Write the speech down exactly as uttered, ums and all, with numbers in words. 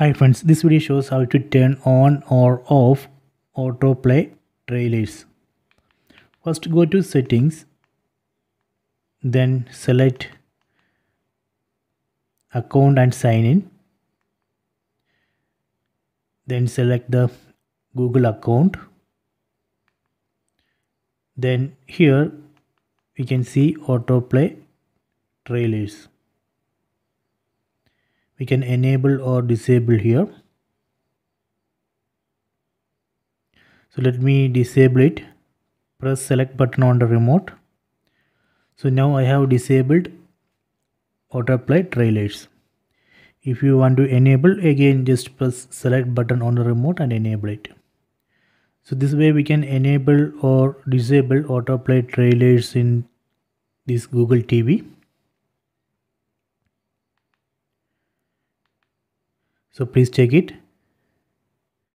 Hi friends, this video shows how to turn on or off autoplay trailers. First go to settings, then select account and sign in. Then select the Google account. Then here we can see autoplay trailers. We can enable or disable here. So let me disable it. Press select button on the remote. So now I have disabled autoplay trailers. If you want to enable, again just press select button on the remote and enable it. So this way we can enable or disable autoplay trailers in this Google T V. So please check it.